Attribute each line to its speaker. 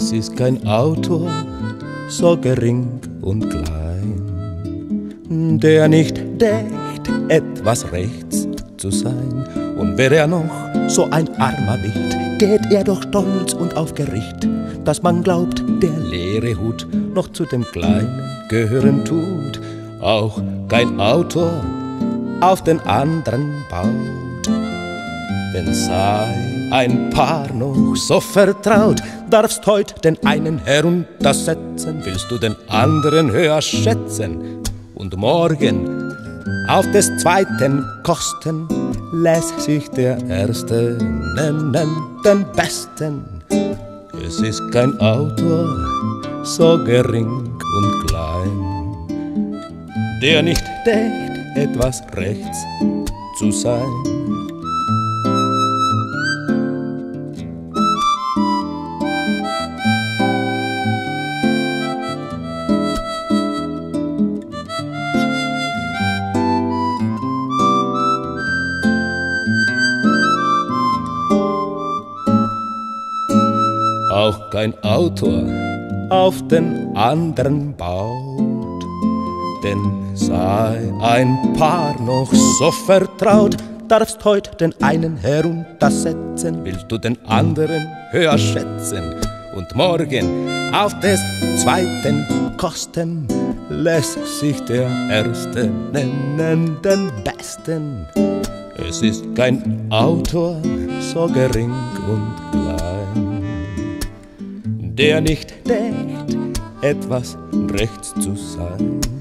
Speaker 1: Es ist kein Autor so gering und klein, der nicht dächt, etwas rechts zu sein. Und wäre er noch so ein armer Wicht, geht er doch stolz und aufgericht, dass man glaubt, der leere Hut noch zu dem Kleinen gehören tut. Auch kein Autor auf den anderen baut, denn sei ein Paar noch so vertraut, darfst heut den einen heruntersetzen, willst du den anderen höher schätzen, und morgen auf des zweiten Kosten lässt sich der Erste nennen den Besten. Es ist kein Autor so gering und klein, der nicht dächt, etwas rechts zu sein. Auch kein Autor auf den anderen baut, denn sei ein Paar noch so vertraut, darfst heut den einen heruntersetzen, willst du den anderen höher schätzen, und morgen auf des zweiten Kosten lässt sich der Erste nennen den Besten. Es ist kein Autor so gering und klein, der nicht dächt, etwas rechts zu sein.